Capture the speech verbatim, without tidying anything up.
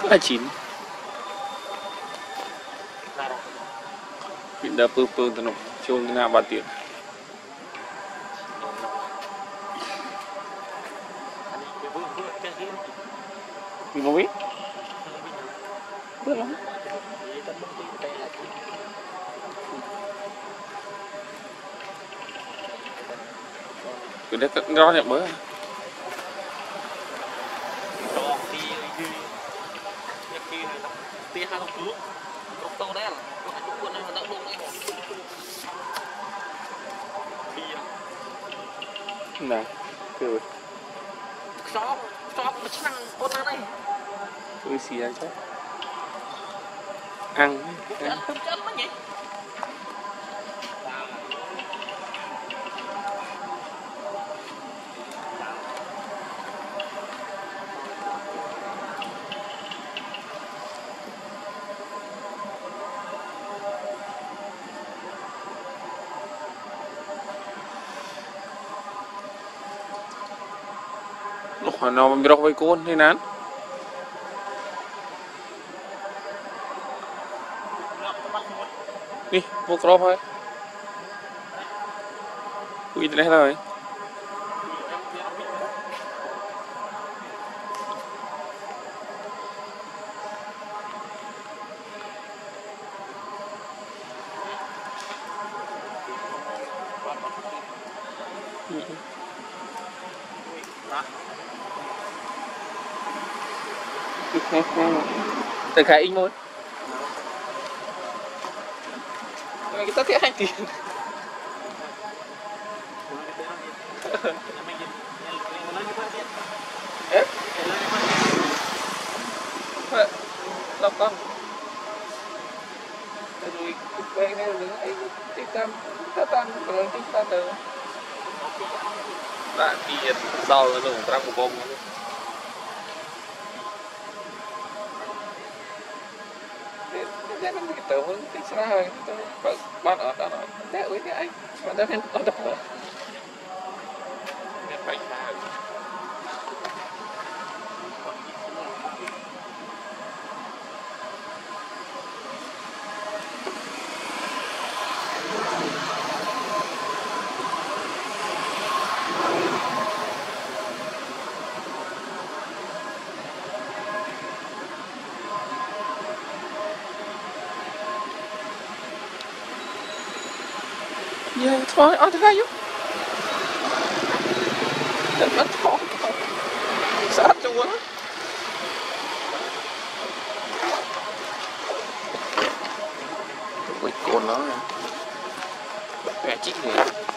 là chín bị đập bự bự từ nó chôn thế nào ba tiếng không biết biết lắm cứ để cất đó nhẹ bữa nè cứ chó chó nó chăng con này tôi xì ra chứ ăn ăn tôm chân nó nhỉ Lúc nào mình róc với con thế nán đi vô crop thôi ui thế này rồi từ khai in thôi người ta thiệt hai tiền lọc con rồi về này rồi ấy thì tam ta tam rồi chúng ta từ đã tiền sau là dùng trang của bông thế nó cái tờ vẫn thích ra rồi bạn ở đó nói thế ơi thế anh bạn ta khen ở đâu rồi phải ra yeah, thôi, ăn thứ hai chứ đừng bắt khó sát cho quá tụi con nó nè mẹ chích này